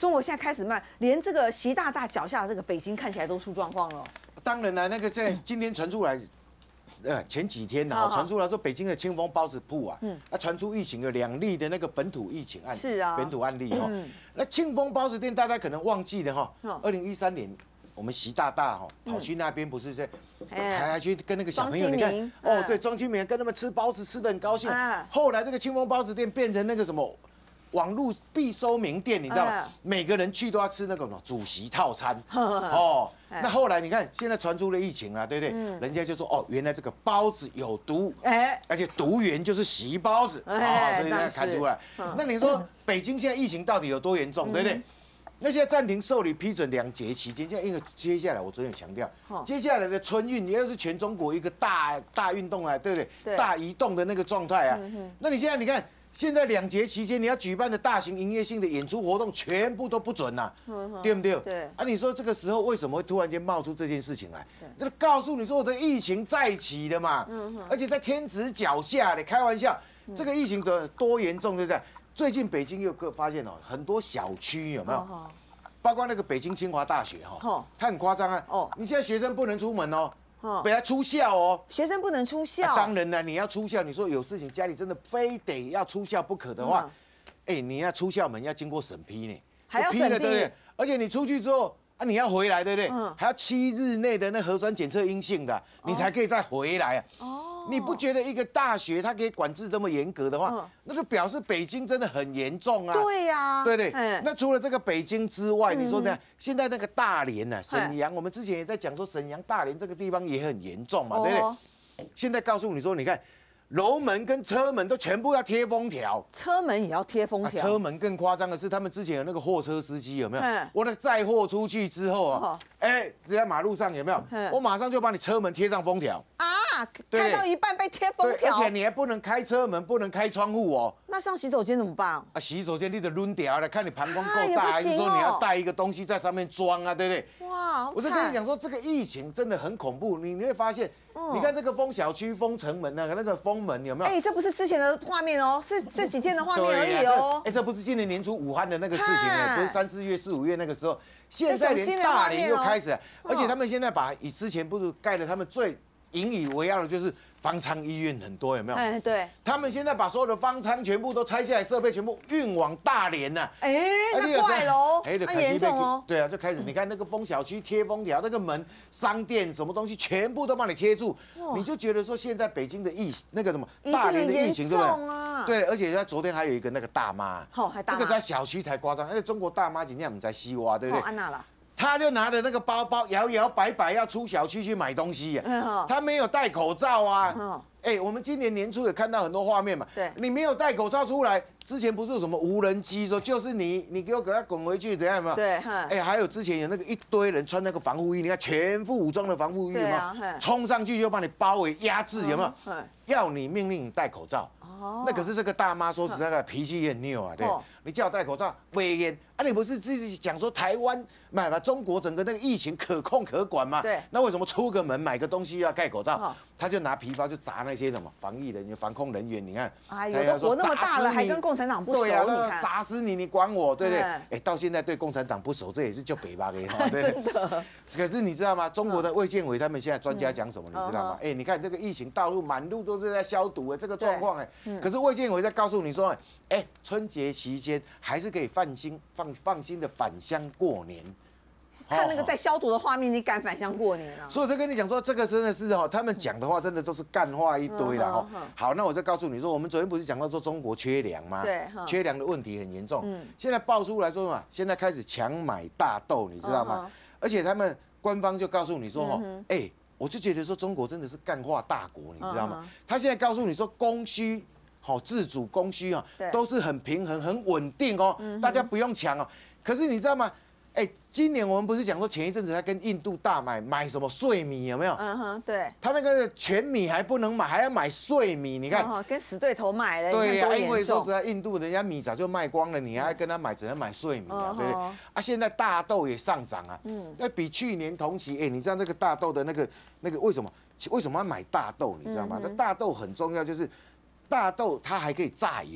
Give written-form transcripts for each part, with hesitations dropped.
中国现在开始慢，连这个习大大脚下的这个北京看起来都出状况了。 当然了，那个在今天传出来。前几天呢，传出来说北京的清风包子铺啊，传出疫情有2例的那个本土疫情案， 是啊， 本土案例哈。那清风包子店大家可能忘记了哈，2013年我们习大大哈跑去那边不是在，还去跟那个小朋友你看哦，对，庄清明跟他们吃包子吃得很高兴。后来这个清风包子店变成那个什么？网络必收名店，你知道吗？每个人去都要吃那个什么主席套餐哦。那后来你看，现在传出了疫情了，对不对？人家就说哦，原来这个包子有毒，而且毒源就是习包子啊，所以才看出来。那你说北京现在疫情到底有多严重，对不对？那现在暂停受理批准2节期间，因为接下来我昨天有强调，接下来的春运也是全中国一个大运动啊，对不对？大移动的那个状态啊。那你现在你看。现在2节期间，你要举办的大型营业性的演出活动，全部都不准呐，对不对？ 对。 啊，你说这个时候为什么会突然间冒出这件事情来？就告诉你说我的疫情再起的嘛，而且在天子脚下的，开玩笑，这个疫情多严重，就这样。最近北京又发现哦，很多小区有没有？包括那个北京清华大学哈，它很夸张啊。你现在学生不能出门哦。不要出校哦， 学生不能出校。 当然了，你要出校，你说有事情家里真的非得要出校不可的话，你要出校门要经过审批呢， 还要审批， 对不对？而且你出去之后啊，你要回来，对不对？还要7日内的那核酸检测阴性的，你才可以再回来啊。你不觉得一个大学它可以管制这么严格的话，那就表示北京真的很严重啊？ 对呀， 对对。那除了这个北京之外，你说呢？现在那个大连呢，沈阳，我们之前也在讲说沈阳、大连这个地方也很严重嘛，对不对？现在告诉你说，你看。楼门跟车门都全部要贴封条， 车门也要贴封条。 车门更夸张的是，他们之前有那个货车司机有没有？我那载货出去之后啊，只在马路上有没有？我马上就把你车门贴上封条啊，开到一半被贴封条， 而且你还不能开车门，不能开窗户哦。 那上洗手间怎么办？ 啊，洗手间你得抡掉了，看你膀胱够大，还是说你要带一个东西在上面装啊，对不对？ 哇， 我就跟你讲说，这个疫情真的很恐怖，你会发现。你看这个封小区、封城门那个封门有没有？ 这不是之前的画面哦，是这几天的画面而已哦。 这不是今年年初武汉的那个事情不是3、4月、4、5月那个时候，现在连大连又开始了，而且他们现在把之前不是盖了他们最引以为傲的就是。方舱医院很多有没有？ 对， 他们现在把所有的方舱全部都拆下来，设备全部运往大连了。 那怪喽，那严重哦。 对啊，就开始你看那个封小区贴封条，那个门、商店什么东西全部都帮你贴住，你就觉得说现在北京的那个什么大连的疫情对不对？对，而且他昨天还有一个那个大妈，这个在小区才夸张，而且中国大妈今天我们在西瓜，对不对？ 安娜了。 他就拿着那个包包摇摇摆摆要出小区去买东西呀，他没有戴口罩啊。我们今年年初也看到很多画面嘛， 对， 你没有戴口罩出来，之前不是有什么无人机说就是你给他滚回去怎样嘛？ 对， 还有之前有那个一堆人穿那个防护衣，你看全副武装的防护衣嘛，冲上去就把你包围压制，有没有？要你命令你戴口罩。那可是这个大妈说实在的脾气也很拗啊，对，你叫我戴口罩，威严啊！你不是自己讲说台湾把中国整个那个疫情可控可管吗？ 对， 那为什么出个门买个东西要戴口罩？他就拿皮包就砸那些什么防疫人员、防控人员，你看， 都活那么大了，还跟共产党不熟，你看， 砸死你，你管我，对不对？到现在对共产党不熟，这也是就北巴给哈，对。 真的。 可是你知道吗？中国的卫健委他们现在专家讲什么？你知道吗？你看这个疫情道路满路都是在消毒这个状况可是卫健委在告诉你说，春节期间还是可以放心的返乡过年。 看那个在消毒的画面，你敢返乡过年啊？ 所以我就跟你讲说，这个真的是他们讲的话真的都是干话一堆啦好，那我就告诉你说，我们昨天不是讲到说中国缺粮吗？ 对， 缺粮的问题很严重。现在爆出来说嘛，现在开始强买大豆，你知道吗？而且他们官方就告诉你说我就觉得说中国真的是干化大国，你知道吗？他现在告诉你说供需。自主供需都是很平衡、很稳定大家不用抢可是你知道吗？今年我们不是讲说前一阵子他跟印度大买什么碎米有没有？ 对。 他那个全米还不能买，还要买碎米，你看。 跟死对头买了。 对呀，因为说实在，印度人家米早就卖光了，你还跟他买，只能买碎米对不对？现在大豆也上涨那比去年同期，你知道那个大豆的那个为什么要买大豆？你知道吗？那大豆很重要，就是。大豆它还可以榨油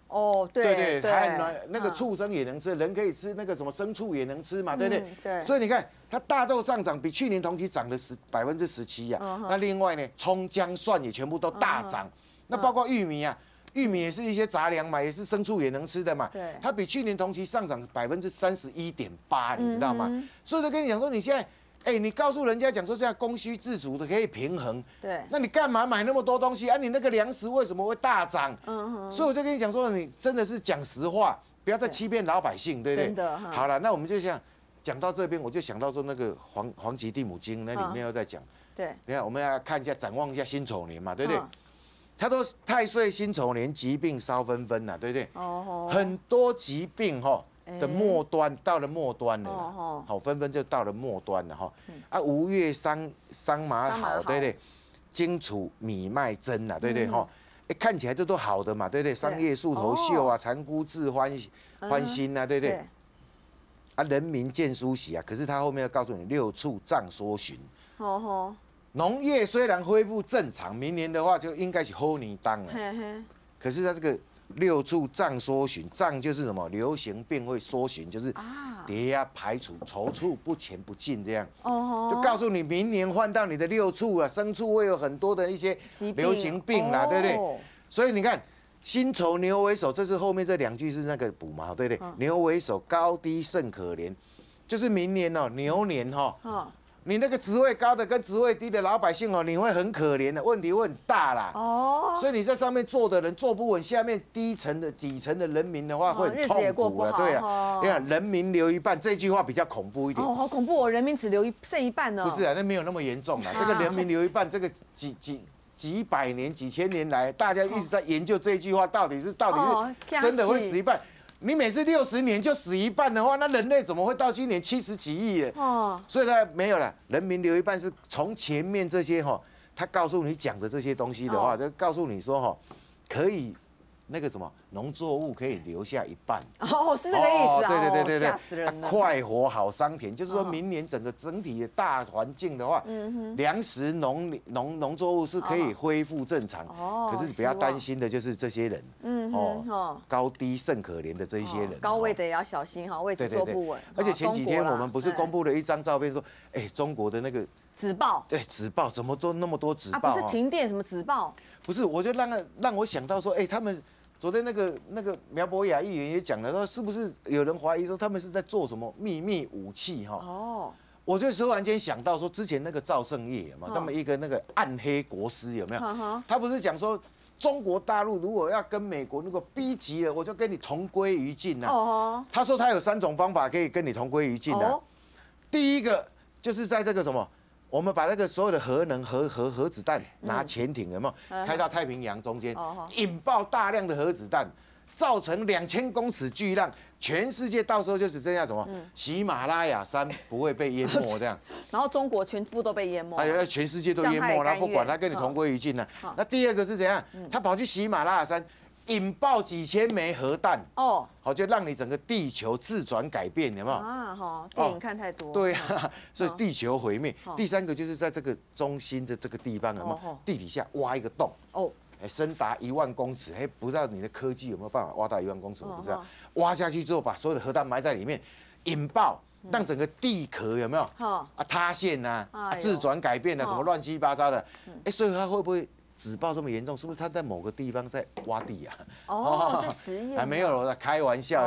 哦，对对，还那个畜生也能吃，人可以吃那个什么牲畜也能吃嘛，对不对？ 对。 所以你看，它大豆上涨比去年同期涨了17%呀。那另外呢，葱姜蒜也全部都大涨。那包括玉米啊，玉米也是一些杂粮嘛，也是牲畜也能吃的嘛。 对。 它比去年同期上涨31.8%，你知道吗？所以就跟你讲说，你现在。你告诉人家讲说这样供需自足的可以平衡， 对， 那你干嘛买那么多东西啊？你那个粮食为什么会大涨？所以我就跟你讲说，你真的是讲实话，不要再欺骗老百姓，对不对？ 真的。 好了，那我们就讲到这边，我就想到说那个黄极地母经那里面又在讲， 对， 你看我们要看一下展望一下辛丑年嘛，对不对？他都太岁辛丑年疾病稍纷纷呐，对不对？很多疾病的末端到了末端了，好，纷纷就到了末端了哈。啊，吴越桑麻好，对不对？荆楚米麦真呐，对不对哈？看起来这都好的嘛，对不对？桑叶树头秀啊，蚕菇自欢心呐，对不对？啊，人民见殊喜啊，可是他后面要告诉你六畜胀缩循。农业虽然恢复正常，明年的话就应该是好年当了，可是他这个。六畜胀缩循，胀就是什么？流行病会缩循，就是跌压排除，踌躇不前不进这样。就告诉你明年换到你的六畜啊，牲畜会有很多的一些流行病啦，对不对？所以你看，辛丑牛为首，这是后面这2句是那个补嘛，对不对？牛为首，高低甚可怜，就是明年牛年你那个职位高的跟职位低的老百姓你会很可怜的，问题会很大啦。所以你在上面做的人做不稳，下面底层的人民的话会很痛苦的，对啊。你看人民留一半这句话比较恐怖一点。 好恐怖哦，人民只剩一半呢。 不是啊，那没有那么严重啦。这个人民留一半，这个几百年、几千年来，大家一直在研究这句话到底是真的会死一半。你每次60年就死一半的话，那人类怎么会到今年70几亿？所以他没有了，人民留一半是从前面这些他告诉你讲的这些东西的话，就告诉你说可以那个什么农作物可以留下一半。 是这个意思啊。 对， 吓死人了。 快活好桑田，就是说明年整体的大环境的话，粮食农作物是可以恢复正常。可是不要担心的就是这些人，高低甚可怜的这一些人。 高位的也要小心位置坐不稳。 而且前几天我们不是公布了一张照片，说，中国的那个纸报， 对，纸报怎么都那么多纸报？ 不是停电什么纸报？ 不是，我就让我想到说，他们。昨天那个苗博雅议员也讲了，说是不是有人怀疑说他们是在做什么秘密武器我就突然间想到说，之前那个赵胜业嘛，他们一个那个暗黑国师有没有？他不是讲说中国大陆如果要跟美国如果逼急了，我就跟你同归于尽他说他有3种方法可以跟你同归于尽第一个就是在这个什么。我们把那个所有的核能核子弹拿潜艇有没有开到太平洋中间，引爆大量的核子弹，造成2000公尺巨浪，全世界到时候就只剩下什么喜马拉雅山不会被淹没这样， 然后中国全部都被淹没， 全世界都淹没了，不管他跟你同归于尽了。那第二个是怎样？他跑去喜马拉雅山。引爆几千枚核弹就让你整个地球自转改变，有没有？ 电影看太多。 对啊，所以地球毁灭。第3个就是在这个中心的这个地方，有没有？地底下挖一个洞深达1万公尺，不知道你的科技有没有办法挖到1万公尺，我不知道。挖下去之后，把所有的核弹埋在里面，引爆，让整个地壳有没有塌陷自转改变什么乱七八糟的。所以它会不会？纸爆这么严重，是不是他在某个地方在挖地啊？ 在实验？ 还没有，我在开玩笑。